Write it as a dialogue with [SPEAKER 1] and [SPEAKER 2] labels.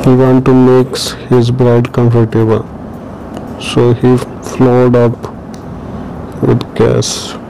[SPEAKER 1] He wanted to make his bride comfortable, so he floored up with gas.